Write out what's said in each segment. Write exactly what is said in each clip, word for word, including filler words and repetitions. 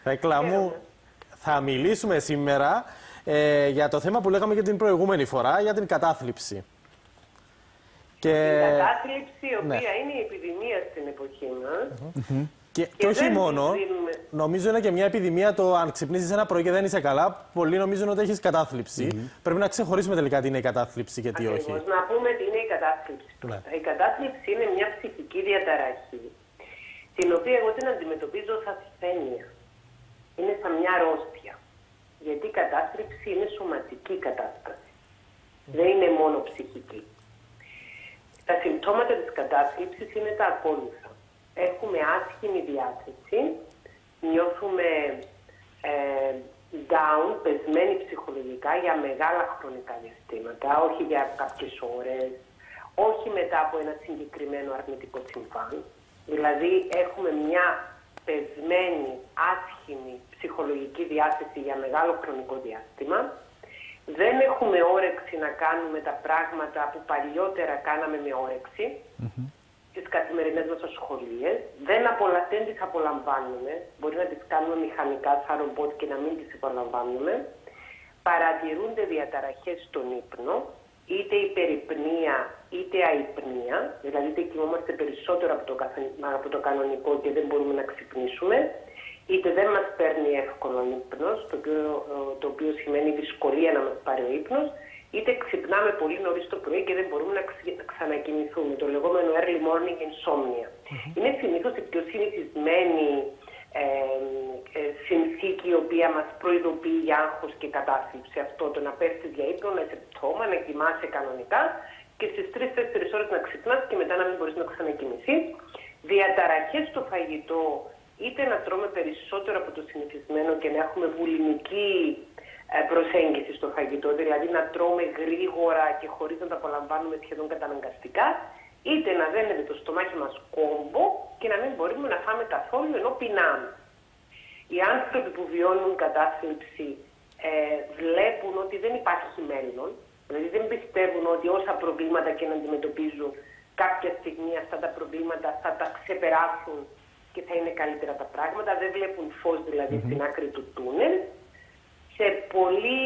Θέκλα μου, θα μιλήσουμε σήμερα ε, για το θέμα που λέγαμε και την προηγούμενη φορά, για την κατάθλιψη. Και... Η κατάθλιψη, η οποία ναι. είναι η επιδημία στην εποχή μας. Mm-hmm. Και, και, και όχι μόνο, δίνουμε... νομίζω είναι και μια επιδημία το αν ξυπνήσεις ένα πρωί και δεν είσαι καλά, πολλοί νομίζουν ότι έχεις κατάθλιψη. Mm-hmm. Πρέπει να ξεχωρίσουμε τελικά τι είναι η κατάθλιψη και τι Ακριβώς. όχι. Να πούμε τι είναι η κατάθλιψη. Ναι. Η κατάθλιψη είναι μια ψυχική διαταραχή, την οποία εγώ την αντιμετωπίζω ως ασθένεια. Είναι σαν μια αρρώστια. Γιατί η κατάθλιψη είναι σωματική κατάσταση. Mm-hmm. Δεν είναι μόνο ψυχική. Τα συμπτώματα της κατάθλιψης είναι τα ακόλουθα. Έχουμε άσχημη διάθεση, νιώθουμε ε, down, πεσμένοι ψυχολογικά για μεγάλα χρονικά διαστήματα, όχι για κάποιες ώρες, όχι μετά από ένα συγκεκριμένο αρνητικό συμβάν. Δηλαδή έχουμε μια πεσμένη, άσχημη ψυχολογική διάθεση για μεγάλο χρονικό διάστημα. Δεν έχουμε όρεξη να κάνουμε τα πράγματα που παλιότερα κάναμε με όρεξη. Mm-hmm. Τις καθημερινές μας ασχολίες. Δεν, απολα... δεν τις απολαμβάνουμε. Μπορεί να τις κάνουμε μηχανικά σαν ρομπότ και να μην τις απολαμβάνουμε. Παρατηρούνται διαταραχές στον ύπνο, είτε υπερυπνία είτε αϊπνία. Δηλαδή είτε κοιμόμαστε περισσότερο από το, καθ... από το κανονικό και δεν μπορούμε να ξυπνήσουμε. Είτε δεν μας παίρνει εύκολο ο ύπνος, το οποίο, το οποίο σημαίνει δυσκολία να μας πάρει ο ύπνος, είτε ξυπνάμε πολύ νωρίς το πρωί και δεν μπορούμε να, ξ, να ξανακοιμηθούμε, το λεγόμενο early morning insomnia. Mm-hmm. Είναι συνήθως η πιο συνηθισμένη ε, ε, συνθήκη η οποία μας προειδοποιεί για άγχος και κατάθλιψη. Αυτό το να πέφτεις για ύπνο, να είσαι πτώμα, να κοιμάσαι κανονικά και στις τρεις τέσσερις ώρες να ξυπνάς και μετά να μην μπορείς να ξανακοιμηθείς. Διαταραχές στο φαγητό, είτε να τρώμε περισσότερο από το συνηθισμένο και να έχουμε βουλημική προσέγγιση στο φαγητό, δηλαδή να τρώμε γρήγορα και χωρίς να τα απολαμβάνουμε σχεδόν καταναγκαστικά, είτε να δένεται το στομάχι μας κόμπο και να μην μπορούμε να φάμε καθόλου ενώ πεινάμε. Οι άνθρωποι που βιώνουν κατάθλιψη ε, βλέπουν ότι δεν υπάρχει μέλλον, δηλαδή δεν πιστεύουν ότι όσα προβλήματα και να αντιμετωπίζουν κάποια στιγμή αυτά τα προβλήματα θα τα ξεπεράσουν και θα είναι καλύτερα τα πράγματα, δεν βλέπουν φως δηλαδή mm-hmm. στην άκρη του τούνελ. Σε πολύ,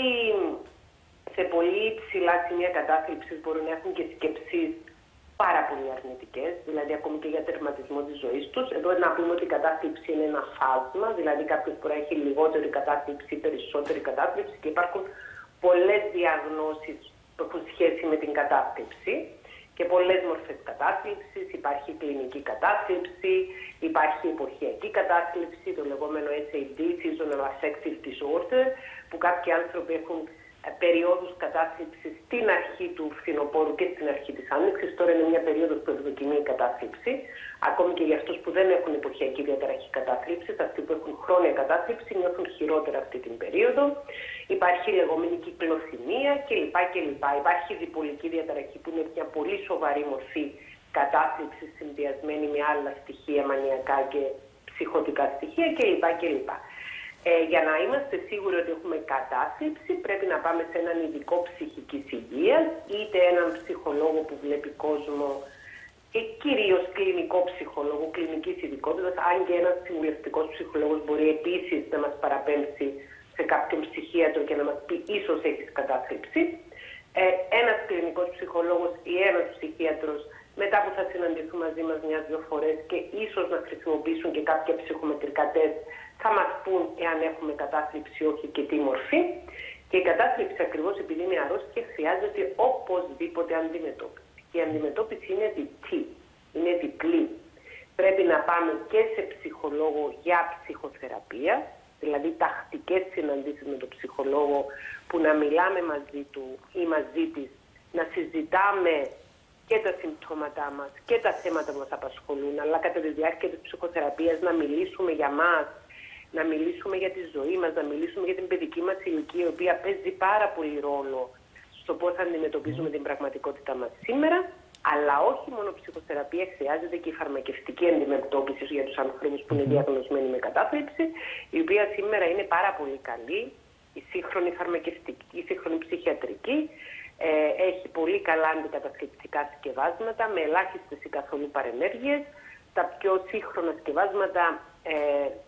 σε πολύ ψηλά σημεία κατάθλιψης μπορούν να έχουν και σκέψεις πάρα πολύ αρνητικές, δηλαδή ακόμη και για τερματισμό της ζωής τους. Εδώ να πούμε ότι η κατάθλιψη είναι ένα φάσμα, δηλαδή κάποιος μπορεί να έχει λιγότερη κατάθλιψη ή περισσότερη κατάθλιψη και υπάρχουν πολλές διαγνώσεις που έχουν σχέση με την κατάθλιψη και πολλές μορφές κατάθλιψης. Υπάρχει κλινική κατάθλιψη, υπάρχει εποχιακή κατάθλιψη, το λεγόμενο ες έι ντι, Seasonal Affective Disorder, που κάποιοι άνθρωποι έχουν περιόδους κατάθλιψης στην αρχή του φθινοπόρου και στην αρχή της άνοιξης. Τώρα είναι μια περίοδος που ευδοκιμεί η κατάθλιψη. Ακόμη και για αυτούς που δεν έχουν εποχιακή διαταραχή κατάθλιψης, αυτοί που έχουν χρόνια κατάθλιψη νιώθουν χειρότερα αυτή την περίοδο. Υπάρχει η λεγόμενη κυκλοθυμία κλπ. κλπ. Υπάρχει η διπολική διαταραχή που είναι μια πολύ σοβαρή μορφή κατάθλιψης συνδυασμένη με άλλα στοιχεία, μανιακά και ψυχωτικά στοιχεία κλπ. κλπ. Ε, για να είμαστε σίγουροι ότι έχουμε κατάθλιψη, πρέπει να πάμε σε έναν ειδικό ψυχικής υγείας, είτε έναν ψυχολόγο που βλέπει κόσμο και κυρίως κλινικό ψυχολόγο, κλινικής ειδικότητας, αν και ένας συμβουλευτικός ψυχολόγος μπορεί επίσης να μας παραπέμψει σε κάποιον ψυχίατρο και να μας πει ίσως έχεις κατάθλιψη. Ε, ένας κλινικός ψυχολόγος ή ένας ψυχίατρος, μετά που θα συναντηθούν μαζί μας μια-δυο φορές και ίσως να χρησιμοποιήσουν και κάποια ψυχομετρικά τεστ, θα μας πούν εάν έχουμε κατάθλιψη όχι και τι μορφή. Και η κατάθλιψη, ακριβώς επειδή είναι αρρώστια, χρειάζεται οπωσδήποτε αντιμετώπιση. Και η αντιμετώπιση είναι διπλή. Είναι διπλή. Πρέπει να πάμε και σε ψυχολόγο για ψυχοθεραπεία, δηλαδή τακτικές συναντήσεις με τον ψυχολόγο που να μιλάμε μαζί του ή μαζί της, να συζητάμε και τα συμπτώματά μας και τα θέματα που μας απασχολούν, αλλά κατά τη διάρκεια της ψυχοθεραπείας να μιλήσουμε για μας, να μιλήσουμε για τη ζωή μας, να μιλήσουμε για την παιδική μας ηλικία, η οποία παίζει πάρα πολύ ρόλο στο πώς αντιμετωπίζουμε την πραγματικότητά μας σήμερα, αλλά όχι μόνο ψυχοθεραπεία, χρειάζεται και η φαρμακευτική αντιμετώπιση για τους ανθρώπους που είναι διαγνωσμένοι με κατάθλιψη, η οποία σήμερα είναι πάρα πολύ καλή, η σύγχρονη φαρμακευτική, η σύγχρονη ψυχιατρική, ε, έχει πολύ καλά αντικαταθλιπτικά σκευάσματα με ελάχιστες ή καθόλου παρενέργειες. Τα πιο σύγχρονα σκευάσματα ε,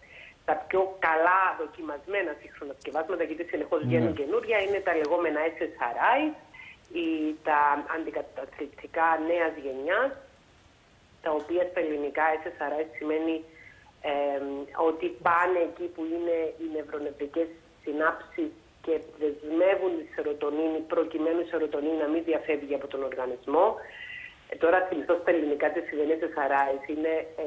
τα πιο καλά δοκιμασμένα σύγχρονα σκευάσματα, γιατί συνεχώς βγαίνουν mm. καινούρια, είναι τα λεγόμενα ες ες αρ άι, ή τα αντικαταθλιπτικά νέας γενιάς, τα οποία στα ελληνικά ες ες αρ άι σημαίνει ε, ότι πάνε εκεί που είναι οι νευρονευρικές συνάψεις και δεσμεύουν τη σερωτονίνη, προκειμένου η σερωτονίνη να μην διαφεύγει από τον οργανισμό. Ε, τώρα θυμηθώ στα ελληνικά τι σημαίνει ες ες αρ άι. Είναι, ε,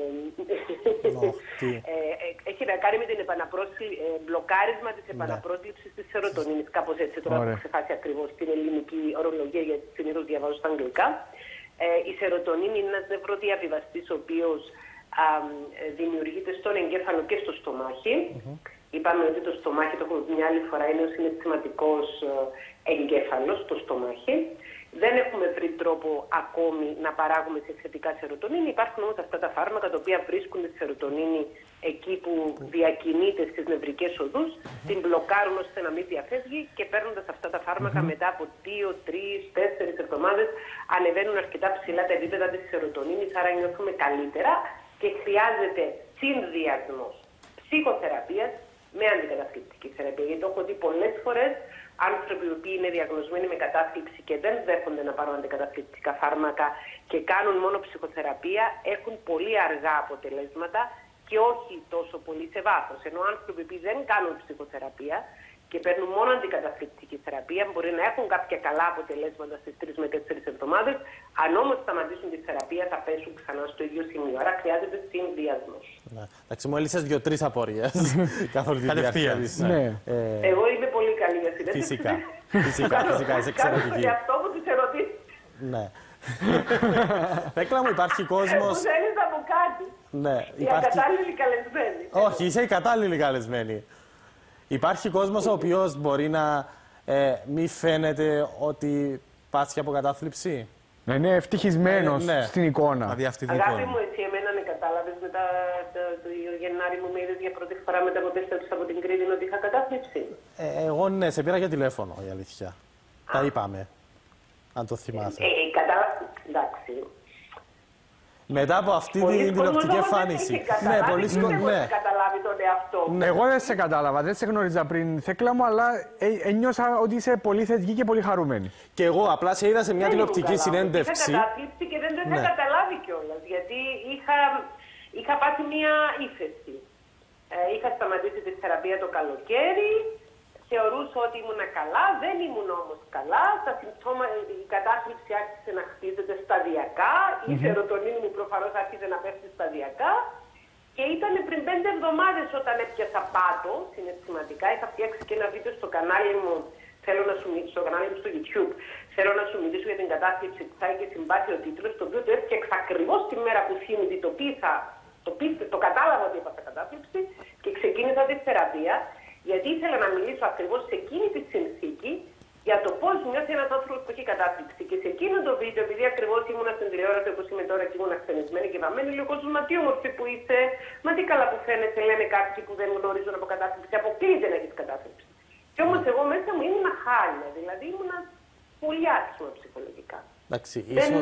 ε, ε, έχει να κάνει με την ε, μπλοκάρισμα της επαναπρόσληψης της σερωτονίνης. Κάπως έτσι, τώρα έχω ξεχάσει ακριβώς την ελληνική ορολογία, γιατί συνήθως διαβάζω στα αγγλικά. Ε, η σερωτονίνη είναι ένας νευροδιαβιβαστής, ο οποίος α, δημιουργείται στον εγκέφαλο και στο στομάχι. Mm-hmm. Είπαμε ότι το στομάχι, το έχουμε πει μια άλλη φορά, είναι ο συναισθηματικός εγκέφαλος, το στομάχι. Δεν έχουμε βρει τρόπο ακόμη να παράγουμε συνθετικά σερωτονίνη. Υπάρχουν όμως αυτά τα φάρμακα τα οποία βρίσκουν τη σερωτονίνη εκεί που διακινείται στις νευρικές οδούς, mm-hmm. την μπλοκάρουν ώστε να μην διαφεύγει και παίρνοντας αυτά τα φάρμακα mm-hmm. μετά από δύο, τρεις, τέσσερις εβδομάδες ανεβαίνουν αρκετά ψηλά τα επίπεδα της σερωτονίνης, άρα νιώθουμε καλύτερα και χρειάζεται συνδυασμός ψυχοθεραπείας με αντικαταθλιπτική θεραπεία. Γιατί το έχω δει πολλές φορές άνθρωποι οι οποίοι είναι διαγνωσμένοι με κατάθλιψη και δεν δέχονται να πάρουν αντικαταθλιπτικά φάρμακα και κάνουν μόνο ψυχοθεραπεία, έχουν πολύ αργά αποτελέσματα και όχι τόσο πολύ σε βάθος. Ενώ άνθρωποι που δεν κάνουν ψυχοθεραπεία και παίρνουν μόνο αντικαταθλιπτική θεραπεία μπορεί να έχουν κάποια καλά αποτελέσματα στις τρεις με τέσσερις εβδομάδες. Αν όμως σταματήσουν τη θεραπεία θα πέσουν ξανά στο ίδιο σημείο. Άρα χρειάζεται συνδυασμός. Ναι. Εντάξει, μου έλυσες δύο-τρεις απορίες καθ' όλη τη διάρκεια. Ναι. Ε... Εγώ είμαι πολύ καλή για συνέντευξη. Φυσικά. Φυσικά, φυσικά, είσαι εξαιρετική. Κάνω στον εαυτό μου τις ερωτήσεις. Ναι. Θέκλα μου, υπάρχει κόσμος... Μου θέλεις να μου κάτι. Ναι, η υπάρχει... ακατάλληλη καλεσμένη. Όχι, είσαι η κατάλληλη καλεσμένη. Υπάρχει κόσμος ο οποίος μπορεί να ε, μη φαίνεται ότι πάσχει από κατάθλιψη. Να είναι ευτυχισμένος ναι, ναι. στην εικόνα. Αγάπη μου, εσύ εμένα με κατάλαβες μετά το, το, το Γενάρη μου με είδες για πρώτη φορά μετά που επέστρεψα από την Κρήτη ότι είχα κατάθλιψη. Ε, εγώ ναι, σε πήρα για τηλέφωνο η αλήθεια. Α. Τα είπαμε, αν το θυμάσαι. Ε, ε, κατάλαβα, εντάξει. Μετά από αυτή την τηλεοπτική εμφάνιση. Ναι, πολύ σκοτεινό. Δεν καταλάβει τον εαυτό μου. Ναι. Εγώ δεν σε κατάλαβα, δεν σε γνώριζα πριν, Θέκλα μου, αλλά ε, ένιωσα ότι είσαι πολύ θετική και πολύ χαρούμενη. Και εγώ απλά σε είδα σε μια δεν τηλεοπτική συνέντευξη. Είχα κατάθλιψη και δεν το είχα ναι. καταλάβει κιόλας, γιατί είχα, είχα πάθει μια ύφεση. Ε, είχα σταματήσει τη θεραπεία το καλοκαίρι. Θεωρούσα ότι ήμουν καλά, δεν ήμουν όμως καλά. Τα συμπτώμα, η κατάθλιψη άρχισε να χτίζεται σταδιακά. Mm-hmm. Η σερωτονίνη μου προφανώς άρχισε να πέφτει σταδιακά. Και ήταν πριν πέντε εβδομάδες όταν έπιασα πάτο συναισθηματικά. Είχα φτιάξει και ένα βίντεο στο κανάλι μου, θέλω να σου μιλήσω, στο κανάλι μου στο YouTube. Θέλω να σου μιλήσω για την κατάθλιψη που θα είχε συμπάθει ο τίτλος, το οποίο το έφτιαξα ακριβώς τη μέρα που συνειδητοποίησα, το, το, το κατάλαβα ότι έπαθα κατάθλιψη και ξεκίνησα τη θεραπεία. Γιατί ήθελα να μιλήσω ακριβώς σε εκείνη τη συνθήκη για το πώς νιώθει ένας άνθρωπος που έχει κατάθλιψη. Και σε εκείνο το βίντεο, επειδή ακριβώς ήμουν στην τηλεόραση όπως είμαι τώρα και ήμουν ασθενισμένη και βαμμένη, λέει ο κόσμος, μα τι όμορφη που είσαι, μα τι καλά που φαίνεσαι, λένε κάποιοι που δεν γνωρίζουν από κατάθλιψη. Αποκλείεται να έχεις κατάθλιψη. Και όμως εγώ μέσα μου ήμουν χάλια, δηλαδή ήμουν πολύ άσχημα ψυχολογικά. Εντάξει, δεν...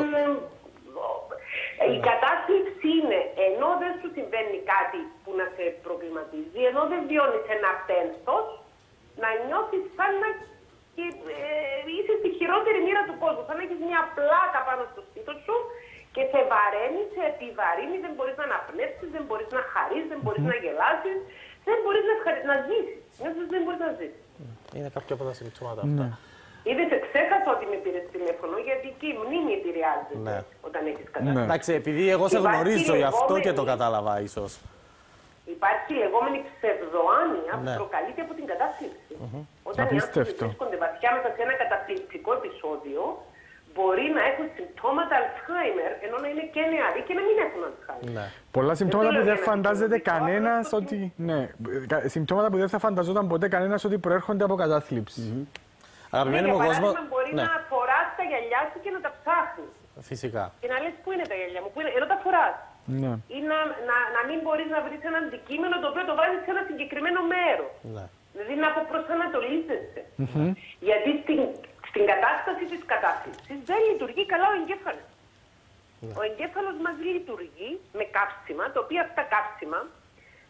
Η κατάθλιψη είναι, ενώ δεν σου συμβαίνει κάτι που να σε προβληματίζει, ενώ δεν βιώνεις ένα πένθος, να νιώθεις σαν να και, ε, είσαι στη χειρότερη μοίρα του κόσμου. Σαν να έχεις μια πλάκα πάνω στο στήθο σου και σε βαραίνει, σε επιβαρύνει, δεν μπορείς να αναπνεύσεις, δεν μπορείς να χαρείς, δεν μπορείς να γελάσεις, δεν μπορείς να, ευχαρι... να ζήσεις. Νιώθεις δεν μπορείς να ζήσεις. Είναι κάποια από τα συμπτώματα αυτά. Είδες, ξέχασα ότι με πήρες τηλέφωνο, γιατί και η μνήμη επηρεάζεται ναι. όταν έχεις κατάσταση. Ναι. Εντάξει, επειδή εγώ σε γνωρίζω γι' αυτό και το κατάλαβα ίσως. Υπάρχει η λεγόμενη ψευδοάνοια ναι. που προκαλείται από την κατάθλιψη. Mm-hmm. Όταν οι άνθρωποι βρίσκονται βαθιά μέσα σε ένα καταθλιπτικό επεισόδιο, μπορεί να έχουν συμπτώματα Αλτσχάιμερ, ενώ να είναι και νεαροί και να μην έχουν Αλτσχάιμερ. Ναι. Πολλά συμπτώματα που δεν φαντάζεται κανένας ότι... Ναι, συμπτώματα που δεν θα φανταζόταν ποτέ κανένας ότι προέρχονται από κατάθλιψη. Mm-hmm. Αγαπημένη μου κόσμο. Μπορεί ναι. να φοράς τα γυαλιά σου και να τα ψάχνεις. Φυσικά. Και να λες πού είναι τα γυαλιά μου, πού είναι, ενώ τα φοράς. Ναι. Ή να, να, να μην μπορείς να βρεις ένα αντικείμενο το οποίο το βάζεις σε ένα συγκεκριμένο μέρο. Ναι. Δηλαδή να αποπροσανατολίζεσαι. Mm-hmm. Γιατί στην, στην κατάσταση της κατάθλιψης δεν λειτουργεί καλά ο εγκέφαλος. Ναι. Ο εγκέφαλος μας λειτουργεί με καύσιμα, τα οποία αυτά καύσιμα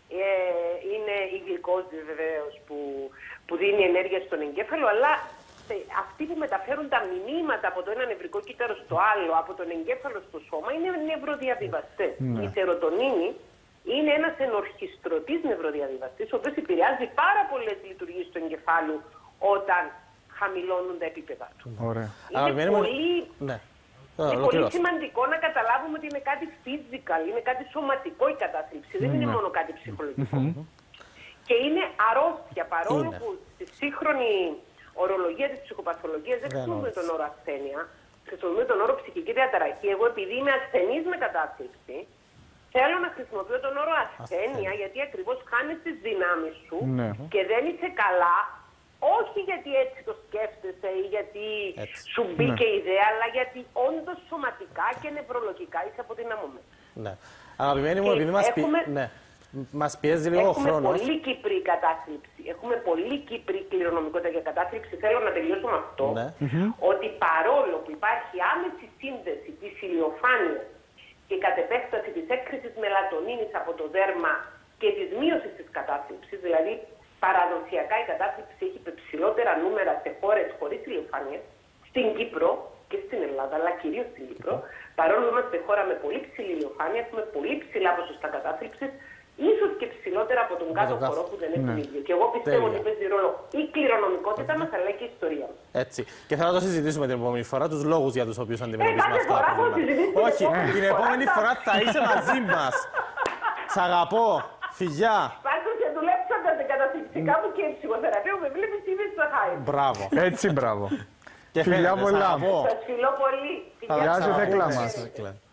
ε, είναι η γλυκόζη βεβαίως που, που δίνει ενέργεια στον εγκέφαλο, αλλά αυτοί που μεταφέρουν τα μηνύματα από το ένα νευρικό κύτταρο στο άλλο, από τον εγκέφαλο στο σώμα, είναι νευροδιαβιβαστές. Mm. Η σερωτονίνη είναι ένας ενορχιστρωτής νευροδιαβιβαστής, ο οποίος επηρεάζει πάρα πολλές λειτουργίες του εγκεφάλου όταν χαμηλώνουν τα επίπεδα του. Ωραία. Είναι Α, πολύ, ναι. είναι πολύ σημαντικό να καταλάβουμε ότι είναι κάτι physical, είναι κάτι σωματικό η κατάθλιψη, δεν είναι μόνο κάτι ψυχολογικό. Και είναι αρρώστια, παρόλο είναι. που στη σύγχρονη ορολογία της ψυχοπαθολογίας δεν χρησιμοποιούμε τον όρο ασθένεια, χρησιμοποιούμε τον όρο ψυχική διαταραχή. Εγώ, επειδή είμαι ασθενής με κατάθλιψη, θέλω να χρησιμοποιώ τον όρο ασθένεια, γιατί ακριβώς χάνεις τις δυνάμεις σου ναι. και δεν είσαι καλά, όχι γιατί έτσι το σκέφτεσαι ή γιατί έτσι. σου μπήκε ναι. η ιδέα, αλλά γιατί όντως σωματικά και νευρολογικά είσαι αποδυναμωμένος. Ναι. Αγαπημένοι μου, επειδή μας έχουμε... πει... ναι. Μας πιέζει λίγο ο χρόνος. Έχουμε πολύ Κύπρη κατάθλιψη. Έχουμε πολύ Κύπρη κληρονομικότητα για κατάθλιψη. Θέλω να τελειώσω με αυτό. Ναι. Ότι παρόλο που υπάρχει άμεση σύνδεση της ηλιοφάνειας και κατ' επέκταση της έκρησης μελατονίνης από το δέρμα και της μείωσης της κατάθλιψης, δηλαδή παραδοσιακά η κατάθλιψη έχει ψηλότερα νούμερα σε χώρες χωρίς ηλιοφάνεια, στην Κύπρο και στην Ελλάδα, αλλά κυρίως στην Κύπρο, παρόλο που είμαστε χώρα με πολύ ψηλή ηλιοφάνεια, έχουμε πολύ ψηλά ποσοστά κατάθλιψης. Ίσως και ψηλότερα από τον κάτω χώρο που δεν έχουν ναι. ίδιο. Και εγώ πιστεύω Τέλεια. ότι παίζει ρόλο η κληρονομικότητα μας, αλλά και η ιστορία μας. Έτσι. Και θέλω να το συζητήσουμε την επόμενη φορά, τους λόγους για τους οποίους αντιμετωπίζουμε ε, αυτά τα προβλήματα. Όχι, την επόμενη φορά θα είσαι μαζί μας. Σ' αγαπώ. Φιλιά. Πάντως για δουλέψατε τα καταθλιπτικά μου και η ψυχοθεραπεία μου με βλέπεις τι είναι στο χάι. Μπράβο. Έτσι, μπράβο. Και φιλιά πολλά. Σας φιλώ πολύ. Γεια σου, Θέκλα μας.